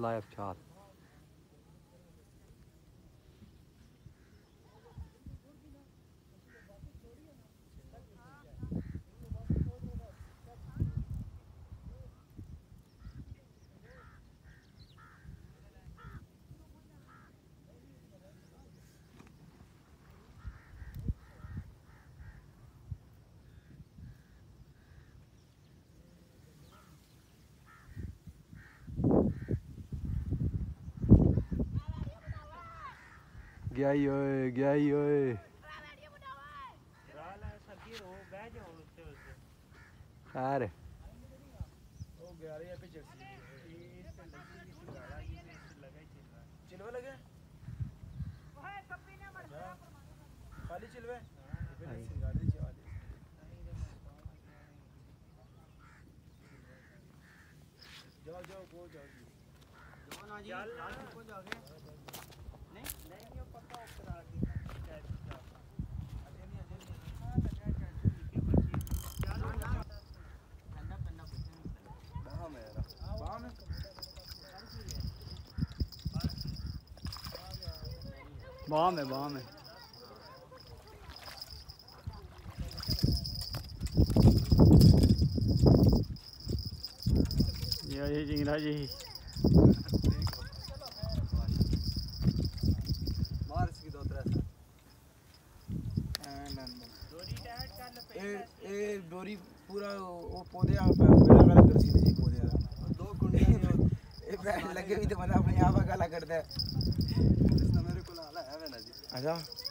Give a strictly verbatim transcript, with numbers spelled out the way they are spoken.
live चाल गया ही ओए गया ही ओए अरे वो गया रे पे जर्सी चिलवा लगे ओए कपी ने मर गया खाली चिलवे गाड़ी चला जाओ जाओ को जाओ जाओ ना जी को जाओगे नहीं नहीं ये पक्का करा दी अजय नहीं अजय नहीं हां लगा के बच्ची चलो ना ठंडा ठंडा बाह मेरा बाह में बाह में बाह में ये जिंगरा जी मार इसकी दो तरह से ए ए डोरी पूरा वो पौधे आप बेड़ा गला कर सी जी पौधे दो कुंडे ए बैठ लगे भी तो बंदा अपने आप गला करता है इसने मेरे को लाला है ना जी अच्छा